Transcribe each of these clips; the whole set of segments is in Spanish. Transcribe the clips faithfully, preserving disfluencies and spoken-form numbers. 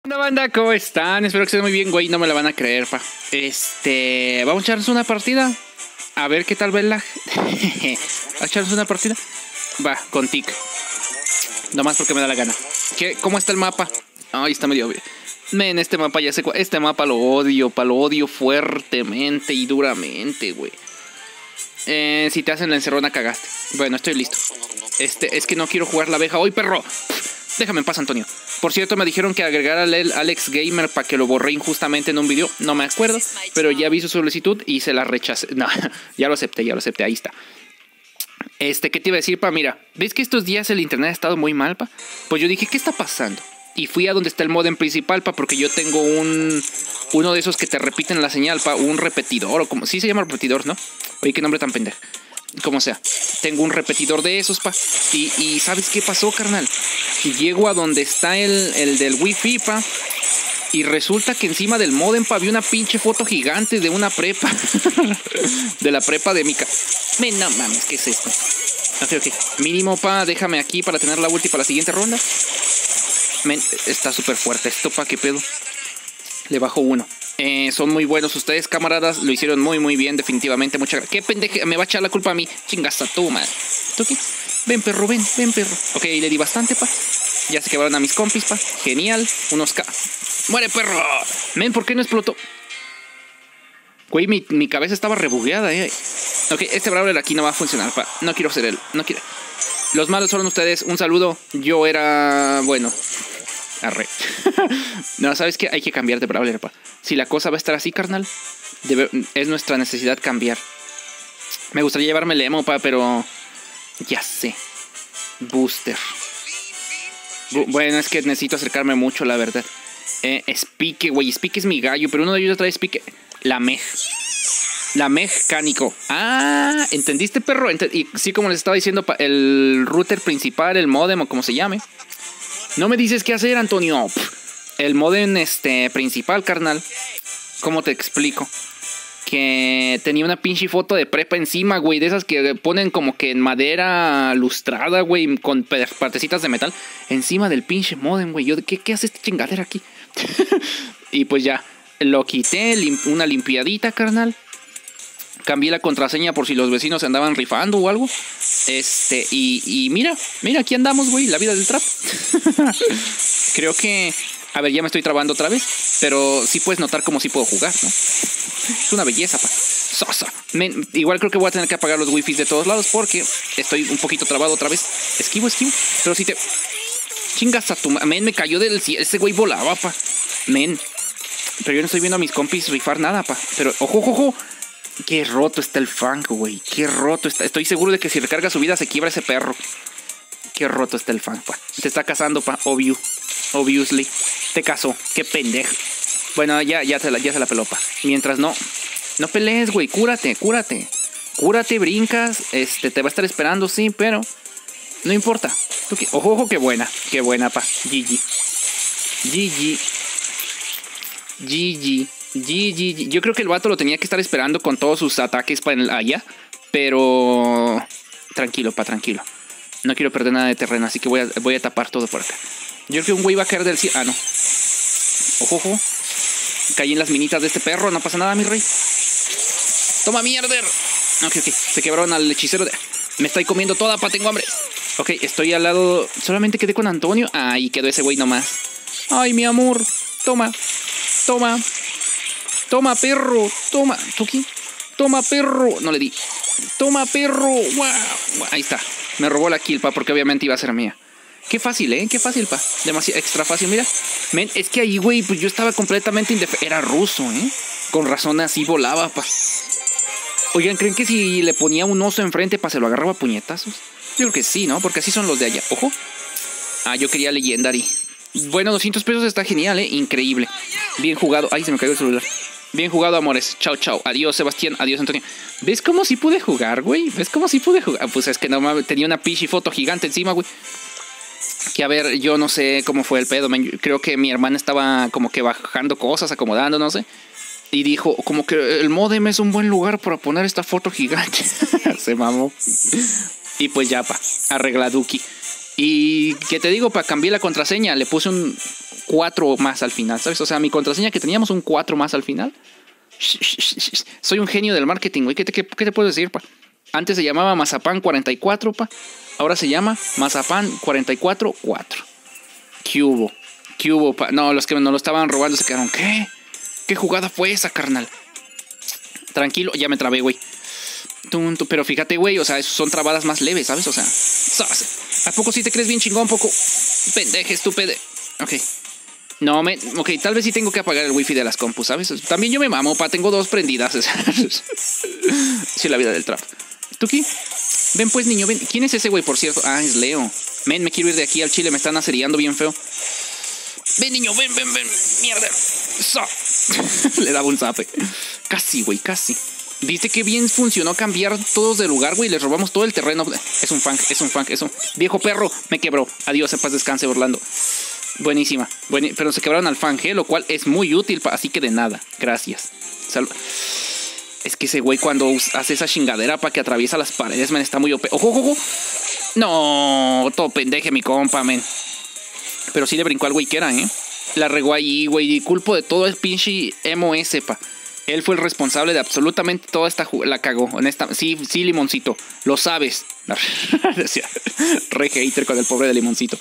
Hola banda, ¿cómo están? Espero que estén muy bien, güey, no me la van a creer, pa. Este, vamos a echarnos una partida. A ver qué tal va el lag. ¿A echarnos una partida? Va, con tic. Nomás porque me da la gana. ¿Qué? ¿Cómo está el mapa? Ay, está medio bien. Men, este mapa ya sé cuál. Este mapa lo odio, pa, lo odio fuertemente y duramente, güey. Eh, si te hacen la encerrona, cagaste. Bueno, estoy listo. Este, es que no quiero jugar la abeja hoy, perro. Déjame en paz, Antonio. Por cierto, me dijeron que agregara al Alex Gamer para que lo borré injustamente en un video. No me acuerdo, pero ya vi su solicitud y se la rechacé. No, ya lo acepté, ya lo acepté. Ahí está. Este, ¿qué te iba a decir, pa? Mira, ¿ves que estos días el internet ha estado muy mal, pa? Pues yo dije, ¿qué está pasando? Y fui a donde está el modem principal, pa, porque yo tengo un... Uno de esos que te repiten la señal, pa. Un repetidor, o como... Sí se llama repetidor, ¿no? Oye, qué nombre tan pendejo. Como sea, tengo un repetidor de esos, pa. Y, y ¿sabes qué pasó, carnal? Y llego a donde está el, el del wifi, pa. Y resulta que encima del modem, pa, vi una pinche foto gigante de una prepa. De la prepa de Mica. Men, no mames, ¿qué es esto? Ok, ok. Mínimo, pa, déjame aquí para tener la ulti para la siguiente ronda. Men, está súper fuerte esto, pa, ¿qué pedo? Le bajo uno. Eh, son muy buenos ustedes, camaradas. Lo hicieron muy, muy bien, definitivamente. Muchas gracias. ¿Qué pendeje? Me va a echar la culpa a mí. Chingas a tu madre. ¿Tú qué? Ven, perro, ven, ven, perro. Ok, le di bastante, pa. Ya se quebraron a mis compis, pa. Genial. Unos K. ¡Muere, perro! Men, ¿por qué no explotó? Güey, mi, mi cabeza estaba rebugueada, eh. Ok, este Brawler aquí no va a funcionar, pa. No quiero ser él. No quiero. Los malos fueron ustedes. Un saludo. Yo era... Bueno... Arre. No, ¿sabes qué? Hay que cambiar de Brawler, pa. Si la cosa va a estar así, carnal, debe, es nuestra necesidad cambiar. Me gustaría llevarme el emo, pa, pero... Ya sé. Booster. Bu bueno, es que necesito acercarme mucho, la verdad. Eh, Spike, güey. Spike es mi gallo, pero uno de ellos trae Spike. La Meg. La Meg Cánico. Ah, ¿entendiste, perro? Ent y sí, como les estaba diciendo, pa, el router principal, el modem o como se llame. No me dices qué hacer, Antonio. El modem este, principal, carnal. ¿Cómo te explico? Que tenía una pinche foto de prepa encima, güey. De esas que ponen como que en madera lustrada, güey. Con partecitas de metal. Encima del pinche modem, güey. Yo, ¿qué, ¿Qué hace esta chingadera aquí? Y pues ya. Lo quité. Lim una limpiadita, carnal. Cambié la contraseña por si los vecinos se andaban rifando o algo. Este, y, y mira, mira, aquí andamos, güey, la vida del trap. Creo que, a ver, ya me estoy trabando otra vez, pero sí puedes notar cómo sí puedo jugar, ¿no? Es una belleza, pa. Sosa. Men, igual creo que voy a tener que apagar los wifis de todos lados porque estoy un poquito trabado otra vez. Esquivo, esquivo, pero si te... Chingas a tu... Men, me cayó del cielo, ese güey volaba, pa. Men, pero yo no estoy viendo a mis compis rifar nada, pa. Pero, ojo, ojo, ojo. Qué roto está el funk, güey. Qué roto está. Estoy seguro de que si recarga su vida se quiebra ese perro. Qué roto está el funk, pa. Te está cazando, pa. Obvio. Obviously. Te cazó. Qué pendejo. Bueno, ya, ya, se la, ya se la peló, pa. Mientras no. No pelees, güey. Cúrate, cúrate. Cúrate, brincas. Este, te va a estar esperando, sí, pero... No importa. Ojo, ojo, qué buena. Qué buena, pa. G G. G G. G G. G G. Yo creo que el vato lo tenía que estar esperando con todos sus ataques para allá. Pero... Tranquilo, pa, tranquilo. No quiero perder nada de terreno, así que voy a, voy a tapar todo por acá. Yo creo que un güey va a caer del cielo. Ah, no. Ojo, ojo. Caí en las minitas de este perro. No pasa nada, mi rey. Toma, mierder. Ok, ok. Se quebraron al hechicero de... Me estoy comiendo toda, pa, tengo hambre. Ok, estoy al lado... Solamente quedé con Antonio. Ahí quedó ese güey nomás. Ay, mi amor. Toma. Toma. Toma, perro, toma. ¿Tuki? Toma, perro. No le di. Toma, perro. Wow. Ahí está. Me robó la kill, pa, porque obviamente iba a ser mía. Qué fácil, ¿eh? Qué fácil, pa. Demasiado extra fácil, mira. Men, es que ahí, güey, pues yo estaba completamente indefenso. Era ruso, ¿eh? Con razón así volaba, pa. Oigan, ¿creen que si le ponía un oso enfrente, pa, se lo agarraba a puñetazos? Yo creo que sí, ¿no? Porque así son los de allá. Ojo. Ah, yo quería Legendary. Bueno, doscientos pesos está genial, ¿eh? Increíble. Bien jugado. Ay, se me cayó el celular. Bien jugado, amores. Chao, chao. Adiós, Sebastián. Adiós, Antonio. ¿Ves cómo sí pude jugar, güey? ¿Ves cómo sí pude jugar? Pues es que no mames, tenía una pichi foto gigante encima, güey. Que a ver, yo no sé cómo fue el pedo. Man. Creo que mi hermana estaba como que bajando cosas, acomodando, no sé. Y dijo, como que el modem es un buen lugar para poner esta foto gigante. Se mamó. Y pues ya, pa. Arregladuki. Y que te digo, para cambiar la contraseña, le puse un cuatro más al final, ¿sabes? O sea, mi contraseña que teníamos un cuatro más al final. Soy un genio del marketing, güey. ¿Qué te, qué, qué te puedo decir, pa? Antes se llamaba Mazapán cuarenta y cuatro, pa. Ahora se llama Mazapán cuarenta y cuatro cuatro. ¿Qué hubo? ¿Qué hubo, pa? No, los que nos lo estaban robando se quedaron. ¿Qué? ¿Qué jugada fue esa, carnal? Tranquilo, ya me trabé, güey. Pero fíjate, güey, o sea, son trabadas más leves, ¿sabes? O sea, ¿a poco sí te crees bien chingón? Poco pendeje, estúpido. Ok. No, me, ok, tal vez sí tengo que apagar el wifi de las compus, ¿sabes? También yo me mamo, pa, tengo dos prendidas. Sí, la vida del trap. ¿Tuki? Ven pues, niño, ven. ¿Quién es ese güey, por cierto? Ah, es Leo. Men, me quiero ir de aquí al chile, me están aceriando bien feo. Ven, niño, ven, ven, ven. Mierda. Le daba un zape. Casi, güey, casi. ¿Viste qué bien funcionó cambiar todos de lugar, güey? Les robamos todo el terreno. Es un funk, es un funk, es un... Viejo perro, me quebró. Adiós, en paz descanse, Orlando. Buenísima. Buen... Pero se quebraron al funk, ¿eh? Lo cual es muy útil, así que de nada. Gracias. Sal... Es que ese güey cuando hace esa chingadera para que atraviesa las paredes, man, está muy O P. ¡Ojo, ojo, ojo! No, todo pendeje mi compa, men. Pero sí le brincó al güey que era, ¿eh? La regó ahí, güey. Y culpo de todo el pinche emo ese, pa. Él fue el responsable de absolutamente toda esta jugada. La cagó, honesta. Sí, sí, Limoncito. Lo sabes. Re hater con el pobre de Limoncito.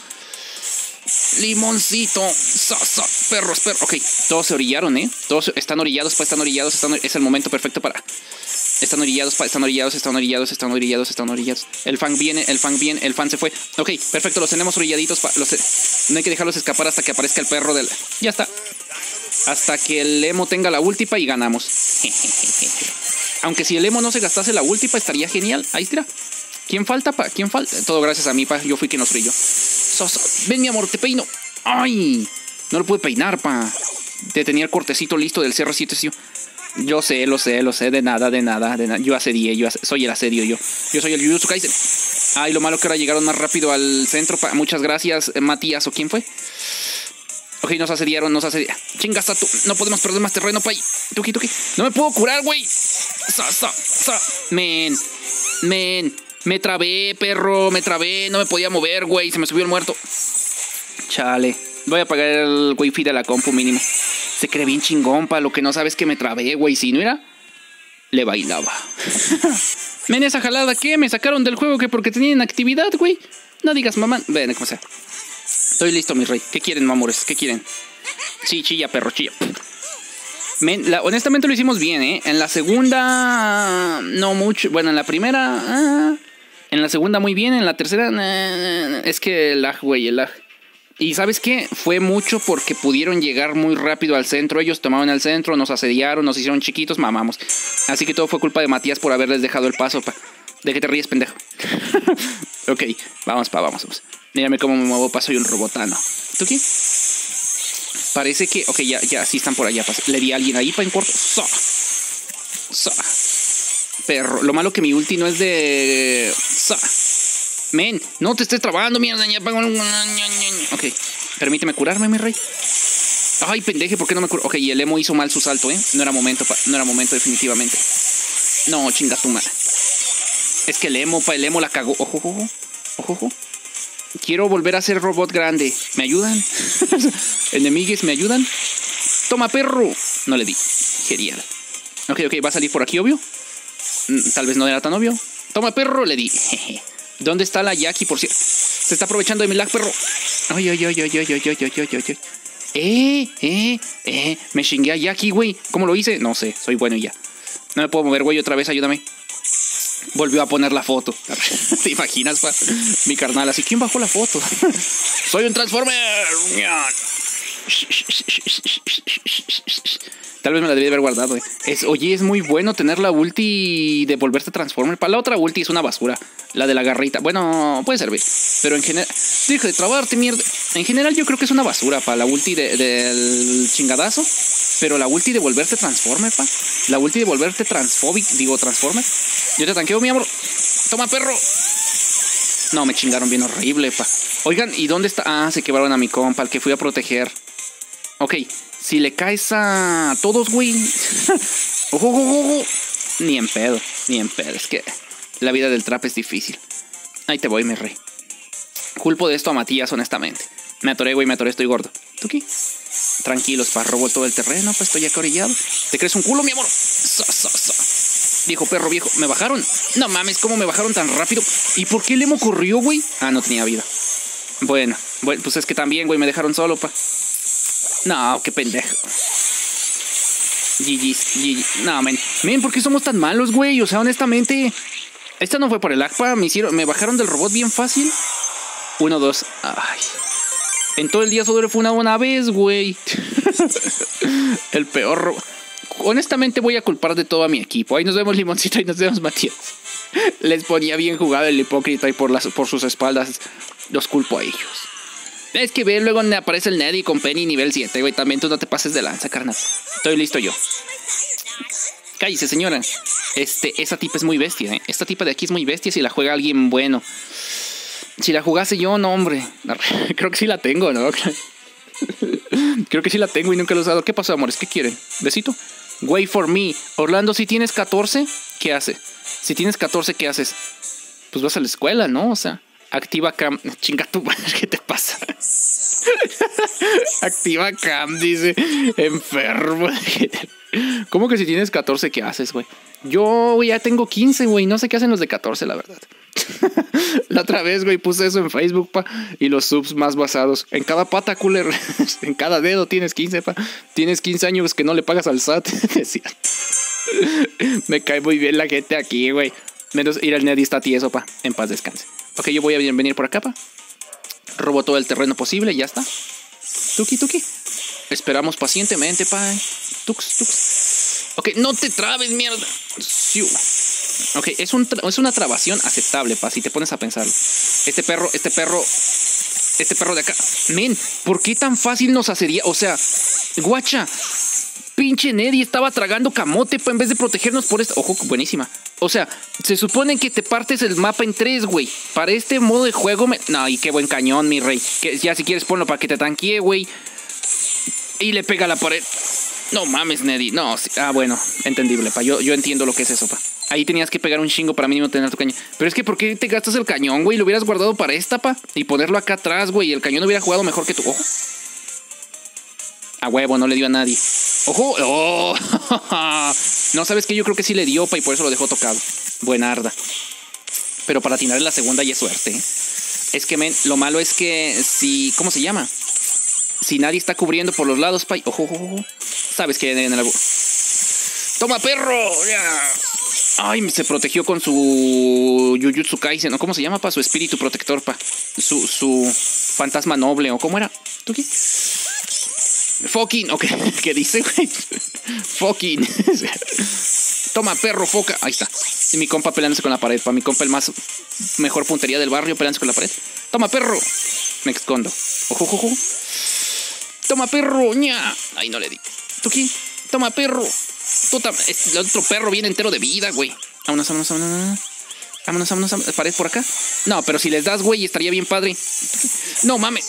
Limoncito. So, so, perros, perros. Ok, todos se orillaron, ¿eh? Todos están orillados, pa. Están orillados. Están... Es el momento perfecto para... Están orillados, pa. Están orillados, están orillados, están orillados, están orillados. El fan viene, el fan viene, el fan se fue. Ok, perfecto, los tenemos orilladitos, pa. Los... No hay que dejarlos escapar hasta que aparezca el perro del... Ya está. Hasta que el emo tenga la ultipa y ganamos. Aunque si el emo no se gastase la ultipa estaría genial. Ahí está. ¿Quién falta, pa? ¿Quién falta? Todo gracias a mí, pa. Yo fui quien nos brilló. So, so. Ven, mi amor, te peino. ¡Ay! No lo pude peinar, pa. Te tenía el cortecito listo del C R siete. Sí. Yo sé, lo sé, lo sé. De nada, de nada, de nada. Yo asedié, yo as soy el asedio, yo. Yo soy el Jujutsu Kaisen. Ay, lo malo que ahora llegaron más rápido al centro, pa. Muchas gracias, Matías. ¿O quién fue? Ok, nos asediaron, nos asediaron. Chingas, tú. No podemos perder más terreno, pay. Tuki, tuki. No me puedo curar, güey. Sa, sa, sa. Men. Men. Me trabé, perro. Me trabé. No me podía mover, güey. Se me subió el muerto. Chale. Voy a apagar el wifi de la compu mínimo. Se cree bien chingón, pa. Lo que no sabes que me trabé, güey. Si no era, le bailaba. Men, esa jalada, ¿qué? Me sacaron del juego que porque tenían actividad, güey. No digas, mamá. Ven, como sea. Estoy listo, mi rey. ¿Qué quieren, mamores? ¿Qué quieren? Sí, chilla, perro, chilla. Men, la, honestamente lo hicimos bien, ¿eh? En la segunda, no mucho. Bueno, en la primera, ah, en la segunda muy bien. En la tercera, ah, es que el lag, güey, el lag. Y ¿sabes qué? Fue mucho porque pudieron llegar muy rápido al centro. Ellos tomaban el centro, nos asediaron, nos hicieron chiquitos, mamamos. Así que todo fue culpa de Matías por haberles dejado el paso, pa. ¿De qué te ríes, pendejo? Ok, vamos, pa, vamos, vamos. Mírame cómo me muevo, pa, soy un robotano. ¿Tú qué? Parece que... Ok, ya, ya, sí están por allá, pa. Le di a alguien ahí, pa, en corto. So. So. Perro. Lo malo que mi ulti no es de... So. Men, no te estés trabando, mierda. Ya pago... Ok, permíteme curarme, mi rey. Ay, pendeje, ¿por qué no me curo? Ok, y el emo hizo mal su salto, ¿eh? No era momento, pa. No era momento, definitivamente. No, chinga tu madre. Es que el emo, pa, el emo la cagó. Ojo, ojo, ojo, ojo. Quiero volver a ser robot grande. ¿Me ayudan? Enemigues, ¿me ayudan? Toma, perro. No le di. Genial. Ok, ok, va a salir por aquí, obvio. Tal vez no era tan obvio. Toma, perro, le di. ¿Dónde está la Jackie, por cierto? Se está aprovechando de mi lag, perro. Ay, ay, ay, ay, ay, ay, ay, ay, ay, ay. Eh, eh, eh. Me chingué a Jackie, güey. ¿Cómo lo hice? No sé, soy bueno y ya. No me puedo mover, güey, otra vez, ayúdame. Volvió a poner la foto. ¿Te imaginas, pa? Mi carnal así. ¿Quién bajó la foto? Soy un Transformer. Tal vez me la debí haber guardado, eh. es, Oye, es muy bueno tener la ulti de volverse Transformer. Para la otra ulti es una basura. La de la garrita. Bueno, puede servir. Pero en general... Deja de trabarte, mierda. En general yo creo que es una basura, pa. La ulti de, del chingadazo. Pero la ulti de volverte Transformer, pa. La ulti de volverte Transfobic. Digo, Transformer. Yo te tanqueo, mi amor. Toma, perro. No, me chingaron bien horrible, pa. Oigan, ¿y dónde está? Ah, se quebraron a mi compa, al que fui a proteger. Ok, si le caes a todos, güey. Ojo, ojo, ojo. Ni en pedo, ni en pedo. Es que la vida del trap es difícil. Ahí te voy, mi rey. culpo de esto a Matías, honestamente. Me atoré, güey, me atoré, estoy gordo. ¿Tuki? Tranquilos, pa, robo todo el terreno, pa, estoy acá orillado. ¿Te crees un culo, mi amor? So, so, so. Viejo perro, viejo. ¿Me bajaron? No mames, ¿cómo me bajaron tan rápido? ¿Y por qué Lemo corrió, güey? Ah, no tenía vida. Bueno, bueno, pues es que también, güey, me dejaron solo, pa. No, qué pendejo. G G, G G. No, men. Men, ¿por qué somos tan malos, güey? O sea, honestamente, esta no fue por el A C P A. Me hicieron, me bajaron del robot bien fácil. Uno, dos. Ay. En todo el día solo fue una, una vez, güey. El peor robot. Honestamente voy a culpar de todo a mi equipo. Ahí nos vemos, Limoncito, y nos vemos, Matías. Les ponía bien jugado el hipócrita y por, las, por sus espaldas los culpo a ellos. Es que ve, luego aparece el Neddy con Penny nivel siete, güey. También tú no te pases de lanza, carnal. Estoy listo yo. Cállese, señora. Este, esa tipa es muy bestia, ¿eh? Esta tipa de aquí es muy bestia si la juega alguien bueno. Si la jugase yo, no, hombre. Creo que sí la tengo, ¿no? Creo que sí la tengo y nunca la he usado. ¿Qué pasó, amores? ¿Qué quieren? ¿Besito? Wait for me. Orlando, si tienes catorce, ¿qué hace? Si tienes catorce, ¿qué haces? Pues vas a la escuela, ¿no? O sea, activa cam. Chinga tu madre, ¿qué te pasa? Activa cam, dice. Enfermo. ¿Cómo que si tienes catorce, qué haces, güey? Yo ya tengo quince, güey. No sé qué hacen los de catorce, la verdad. La otra vez, güey, puse eso en Facebook, pa. Y los subs más basados. En cada pata, cooler. En cada dedo tienes quince, pa. Tienes quince años que no le pagas al S A T. Decía. Me cae muy bien la gente aquí, güey. Menos ir al Neddy está tieso, pa. En paz descanse. Ok, yo voy a venir por acá, pa. Robo todo el terreno posible, ya está. Tuki, tuki. Esperamos pacientemente, pa. Tux, tux. Ok, no te trabes, mierda. Ok, es, un es una trabación aceptable, pa, si te pones a pensarlo. Este perro, este perro, este perro de acá. Men, ¿por qué tan fácil nos hacería? O sea, guacha, pinche Neddy estaba tragando camote, pa, en vez de protegernos por esto. Ojo, buenísima. O sea, se supone que te partes el mapa en tres, güey. Para este modo de juego, me... no, y qué buen cañón, mi rey. Que ya si quieres ponlo para que te tanquee, güey. Y le pega a la pared. No mames, Neddy. No, sí. Ah, bueno, entendible, pa. Yo, yo entiendo lo que es eso, pa. Ahí tenías que pegar un chingo para mínimo tener tu cañón. Pero es que, ¿por qué te gastas el cañón, güey? Lo hubieras guardado para esta, pa. Y ponerlo acá atrás, güey. Y el cañón hubiera jugado mejor que tu. Ojo. A huevo, no le dio a nadie. ¡Ojo! ¡Oh! No, ¿sabes qué? Yo creo que sí le dio, pa. Y por eso lo dejó tocado. Buenarda. Pero para atinar en la segunda ya es suerte, ¿eh? Es que, men, lo malo es que si... ¿Cómo se llama? Si nadie está cubriendo por los lados, pa. ¡Ojo, ojo, ojo! ¿Sabes qué? En el... ¡Toma, perro! ¡Ya! Ay, se protegió con su Jujutsu Kaisen, ¿no? ¿Cómo se llama, pa? Su espíritu protector, pa. Su, su fantasma noble, ¿o cómo era? ¿Tú qué? Fucking, ok. ¿Qué dice, güey? Fucking. Toma, perro, foca. Ahí está. Y mi compa peleándose con la pared, pa. Mi compa el más mejor puntería del barrio peleándose con la pared. Toma, perro. Me escondo. Ojo, ojo, ojo. Toma, perro. Ña. Ay, no le di. ¿Tú qué? Toma, perro. El otro perro viene entero de vida, güey. Vámonos, vámonos, vámonos. Vámonos, vámonos, vámonos. ¿Pared por acá? No, pero si les das, güey, estaría bien padre. No, mames.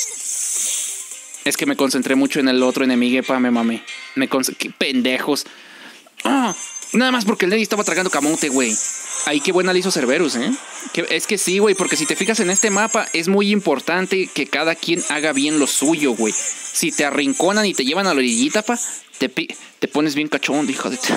Es que me concentré mucho en el otro enemigo, pa, me mame. Me concentré. ¡Qué pendejos! Ah, nada más porque el Neddy estaba tragando camote, güey. Ay, qué buena le hizo Cerberus, ¿eh? Que, es que sí, güey, porque si te fijas en este mapa, es muy importante que cada quien haga bien lo suyo, güey. Si te arrinconan y te llevan a la orillita, pa, te, te pones bien cachón, hija de...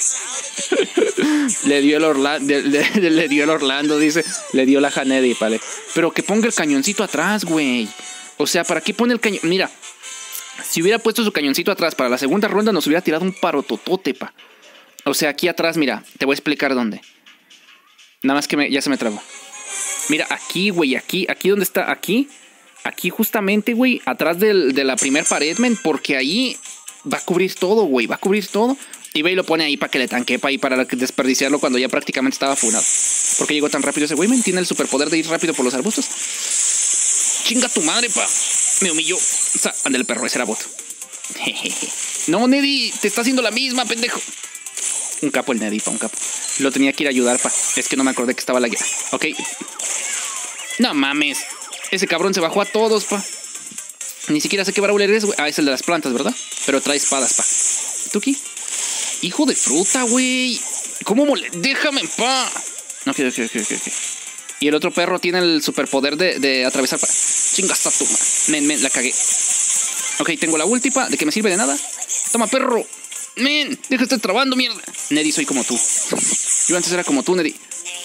le dio el Orlando, le, le, le dio el Orlando, dice. Le dio la Hanedi, vale. Pero que ponga el cañoncito atrás, güey. O sea, ¿para qué pone el cañón? Mira, si hubiera puesto su cañoncito atrás para la segunda ronda, nos hubiera tirado un parototote, pa. O sea, aquí atrás, mira, te voy a explicar dónde. Nada más que me, ya se me trabó. Mira, aquí, güey, aquí, aquí donde está, aquí. Aquí justamente, güey, atrás del, de la primer pared, men, porque ahí va a cubrir todo, güey, va a cubrir todo. Y ve y lo pone ahí para que le tanque, pa, y para desperdiciarlo cuando ya prácticamente estaba funado. Porque llegó tan rápido ese güey, men, tiene el superpoder de ir rápido por los arbustos. Chinga tu madre, pa. Me humilló. O sea, ande el perro, ese era bot. No, Neddy, te está haciendo la misma, pendejo. Un capo el Neddy, pa, un capo. Lo tenía que ir a ayudar, pa. Es que no me acordé que estaba la guía. Ok. No mames. Ese cabrón se bajó a todos, pa. Ni siquiera sé qué brawler es, güey. Ah, es el de las plantas, ¿verdad? Pero trae espadas, pa. ¿Tuki? Hijo de fruta, güey. ¿Cómo mole? Déjame en pa. Ok, ok, ok, ok. Y el otro perro tiene el superpoder de, de atravesar. Chingas a tu madre. Men, men, la cagué. Ok, tengo la última. ¿De qué me sirve? De nada. Toma, perro. Men, deja de estar trabando, mierda. Neddy, soy como tú. Yo antes era como tú, Neddy.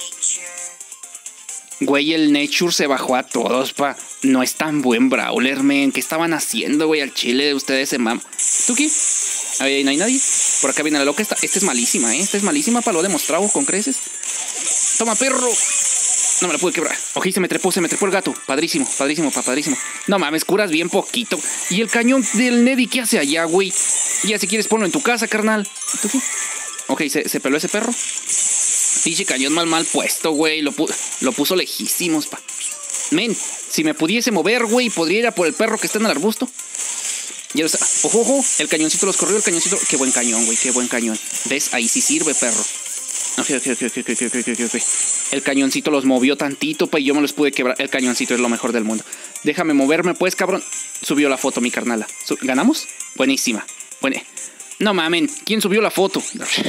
Güey, el Nature se bajó a todos, pa. No es tan buen brawler, men. ¿Qué estaban haciendo, güey? Al chile, ustedes se maman. ¿Tú qué? Ahí no hay nadie. Por acá viene la loca. Esta, esta es malísima, ¿eh? Esta es malísima, pa. Lo he demostrado con creces. Toma, perro. No me la pude quebrar. Ok, se me trepó, se me trepó el gato. Padrísimo, padrísimo, pa, padrísimo. No mames, curas bien poquito. ¿Y el cañón del Neddy qué hace allá, güey? Ya si quieres ponlo en tu casa, carnal. ¿Tú qué? Ok, se, se peló ese perro. Pinche cañón mal mal puesto, güey. Lo, pu lo puso lejísimos, pa. Men, si me pudiese mover, güey, podría ir a por el perro que está en el arbusto. Ya lo está. Ojo, ojo. El cañoncito los corrió, el cañoncito. Qué buen cañón, güey, qué buen cañón. ¿Ves? Ahí sí sirve, perro. Ok, ok, ok, ok, ok, ok, ok, ok. El cañoncito los movió tantito, pa, y yo me los pude quebrar. El cañoncito es lo mejor del mundo. Déjame moverme, pues, cabrón. Subió la foto, mi carnala. ¿Ganamos? Buenísima. Bueno. No mamen, ¿quién subió la foto?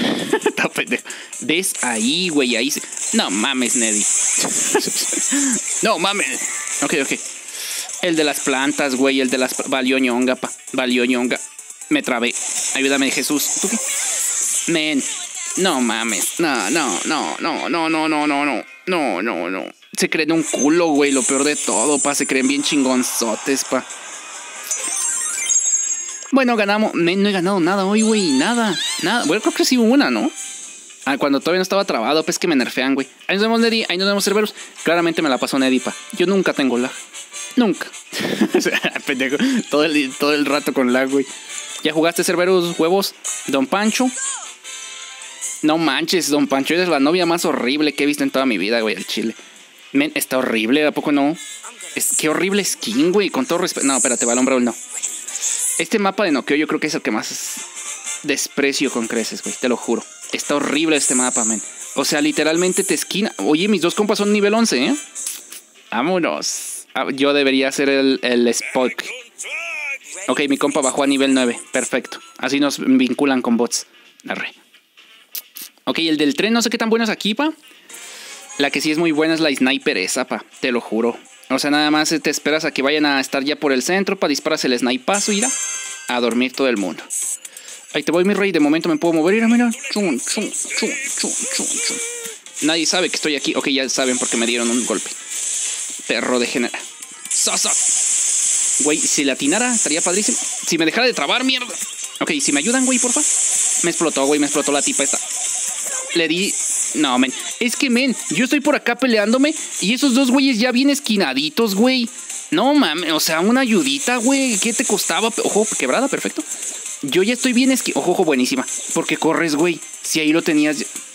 ¿Ves? Ahí, güey, ahí. Se... No mames, Neddy. No mames. Ok, ok. El de las plantas, güey, el de las... Valió ñonga, pa. Valió ñonga. Me trabé. Ayúdame, Jesús. ¿Tú qué? Men. No mames. No, no, no, no, no, no, no, no, no. No, no, no. Se creen un culo, güey. Lo peor de todo, pa. Se creen bien chingonzotes, pa. Bueno, ganamos. Me, no he ganado nada hoy, güey. Nada. Nada. Bueno, creo que sí hubo una, ¿no? Ah, cuando todavía no estaba trabado, pues que me nerfean, güey. Ahí nos vemos, Neddy. Ahí nos vemos, Cerberus. Claramente me la pasó Neddy, pa. Yo nunca tengo lag. Nunca. Pendejo. Todo el, todo el rato con lag, güey. ¿Ya jugaste, Cerberus, huevos? Don Pancho. No manches, Don Pancho. Eres la novia más horrible que he visto en toda mi vida, güey, al chile. Men, está horrible. ¿A poco no? Es, qué horrible skin, güey. Con todo respeto. No, espérate, Balón Brawl, no. Este mapa de noqueo yo creo que es el que más desprecio con creces, güey. Te lo juro. Está horrible este mapa, men. O sea, literalmente te esquina. Oye, mis dos compas son nivel once, ¿eh? Vámonos. Yo debería ser el, el Spock. Ok, mi compa bajó a nivel nueve. Perfecto. Así nos vinculan con bots. Arre. Ok, el del tren no sé qué tan bueno es aquí, pa. La que sí es muy buena es la sniper esa, pa. Te lo juro. O sea, nada más te esperas a que vayan a estar ya por el centro, pa, disparas el snipazo y irá a dormir todo el mundo. Ahí te voy, mi rey. De momento me puedo mover. Mira, mira. Chun, chun, chun, chun, chun, chun. Nadie sabe que estoy aquí. Ok, ya saben porque me dieron un golpe. Perro de genera. ¡Sasa! Güey, si le atinara, estaría padrísimo. Si me dejara de trabar, mierda. Ok, si me ayudan, güey, porfa. Me explotó, güey, me explotó la tipa esta. Le di... No, men. Es que, men, yo estoy por acá peleándome y esos dos güeyes ya bien esquinaditos, güey. No, mames, o sea, una ayudita, güey. ¿Qué te costaba? Ojo, quebrada, perfecto. Yo ya estoy bien esqui... Ojo, ojo, buenísima. Porque corres, güey. Si ahí lo tenías...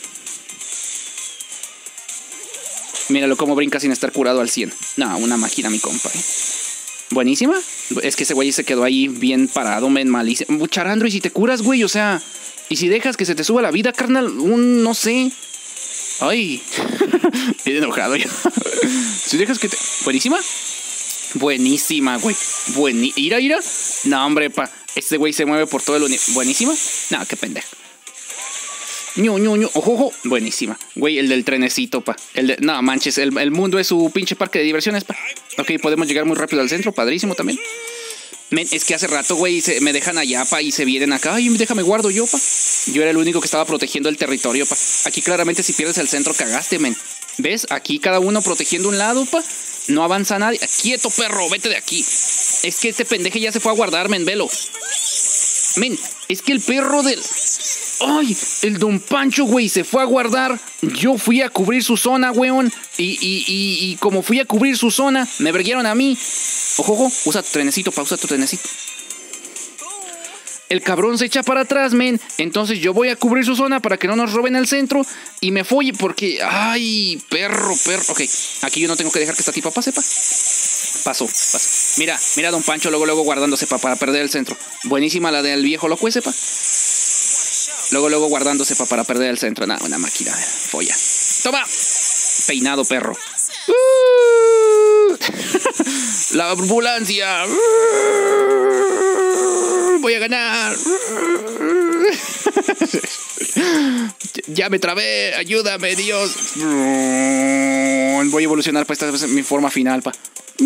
Míralo cómo brinca sin estar curado al cien. No, una máquina, mi compa, ¿eh? Buenísima. Es que ese güey se quedó ahí bien parado, men, malísimo. Charandro, y si te curas, güey, o sea... Y si dejas que se te suba la vida, carnal, un... no sé... Ay, bien enojado yo. Si dejas que te... Buenísima. Buenísima, güey. Buení... Ira, ira. No, hombre, pa. Este güey se mueve por todo el universo. Buenísima. No, qué pendejo. Ñu, ñu, ñu. Ojo, ojo. Buenísima. Güey, el del trenecito, pa. El de... No, manches. El, el mundo es su pinche parque de diversiones, pa. Ok, podemos llegar muy rápido al centro. Padrísimo también. Men, es que hace rato, güey, se, me dejan allá, pa, y se vienen acá. Ay, déjame guardo yo, pa. Yo era el único que estaba protegiendo el territorio, pa. Aquí claramente si pierdes el centro cagaste, men. ¿Ves? Aquí cada uno protegiendo un lado, pa. No avanza nadie. Quieto, perro, vete de aquí. Es que este pendeje ya se fue a guardar, men, velo. Men, es que el perro del... Ay, el Don Pancho, güey, se fue a guardar. Yo fui a cubrir su zona, weón. Y, y, y, y como fui a cubrir su zona, me verguieron a mí. Ojo, ojo, usa tu trenecito, pausa tu trenecito. El cabrón se echa para atrás, men. Entonces yo voy a cubrir su zona para que no nos roben el centro. Y me folle porque... Ay, perro, perro. Ok, aquí yo no tengo que dejar que esta tipa pase, pa. Paso, paso. Mira, mira Don Pancho luego, luego guardándose, pa, para perder el centro. Buenísima la del viejo loco ese, pa. Luego, luego guardándose, pa, para perder el centro. Nada, una máquina, folla. Toma. Peinado, perro. La ambulancia. Voy a ganar. Ya me trabé. Ayúdame, Dios. Voy a evolucionar para esta vez mi forma final, pa.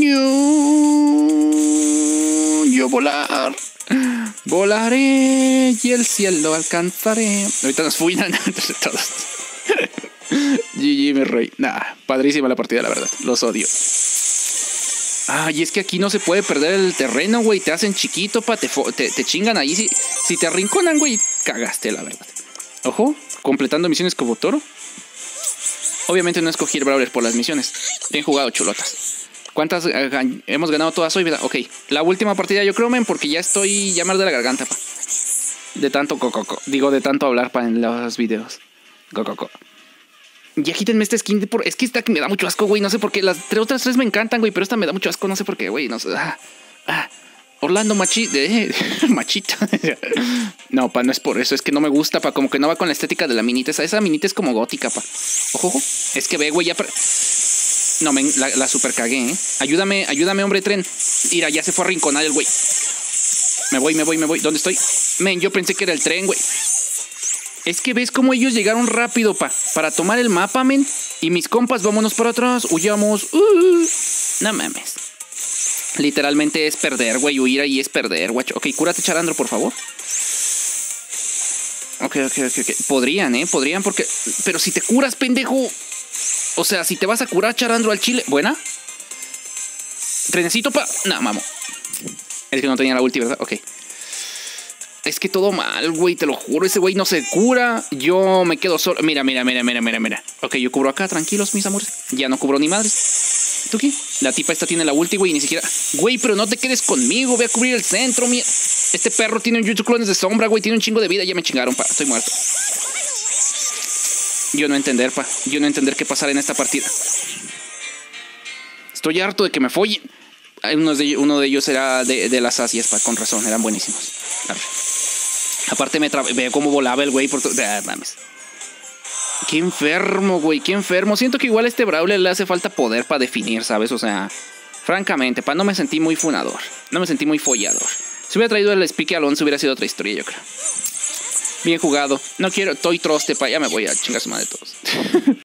Yo volar. Volaré y el cielo alcanzaré. Ahorita nos fuinan entre todos. G G, mi rey. Nah, padrísima la partida, la verdad. Los odio. Ah, y es que aquí no se puede perder el terreno, güey. Te hacen chiquito, pa. Te, te, te chingan ahí. Si, si te arrinconan, güey, cagaste, la verdad. Ojo, completando misiones como Toro. Obviamente no escogí el Brawler por las misiones. Bien jugado, chulotas. ¿Cuántas uh, hemos ganado todas hoy, verdad? Ok, la última partida yo creo, men, porque ya estoy ya me arde la garganta, pa. De tanto cococo. Digo, de tanto hablar, pa, en los videos. Cococo. Ya quítenme este skin. De por... Es que esta que me da mucho asco, güey. No sé por qué. Las tres, otras tres me encantan, güey. Pero esta me da mucho asco. No sé por qué, güey. No sé. Ah, ah. Orlando Machi... Eh, machito. No, pa, no es por eso. Es que no me gusta, pa. Como que no va con la estética de la minita. Esa, esa minita es como gótica, pa. Ojo, ojo. Es que ve, güey, ya... No, men, la, la super cagué, ¿eh? Ayúdame, ayúdame, hombre tren. Mira, ya se fue a rinconar el güey. Me voy, me voy, me voy. ¿Dónde estoy? Men, yo pensé que era el tren, güey. Es que ves cómo ellos llegaron rápido, pa. Para tomar el mapa, men. Y mis compas, vámonos para atrás. Huyamos. Uh, no mames. Literalmente es perder, güey. Huir ahí es perder, guacho. Ok, cúrate, Charandro, por favor. Ok, ok, ok, ok. Podrían, ¿eh? Podrían porque... Pero si te curas, pendejo... O sea, si te vas a curar, Charandro, al chile. ¿Buena? Trenecito pa... No, mamo. Es que no tenía la ulti, ¿verdad? Ok. Es que todo mal, güey. Te lo juro. Ese güey no se cura. Yo me quedo solo. Mira, mira, mira, mira, mira, mira. Ok, yo cubro acá. Tranquilos, mis amores. Ya no cubro ni madres. ¿Tú qué? La tipa esta tiene la ulti, güey. Ni siquiera... Güey, pero no te quedes conmigo. Voy a cubrir el centro, mía. Este perro tiene un Jutsu clones de sombra, güey. Tiene un chingo de vida. Ya me chingaron, pa. Estoy muerto. Yo no entender, pa. Yo no entender qué pasará en esta partida. Estoy harto de que me follen. Uno de, uno de ellos era de, de las asias, pa. Con razón, eran buenísimos. Arre. Aparte me trabé. Veo cómo volaba el güey por todo. Ah, mames. Qué enfermo, güey. Qué enfermo. Siento que igual a este Brawler le hace falta poder para definir, ¿sabes? O sea, francamente, pa. No me sentí muy funador. No me sentí muy follador. Si hubiera traído el Speaky Alonso hubiera sido otra historia, yo creo. Bien jugado. No quiero, estoy troste, pa. Ya me voy a chingar su madre todos.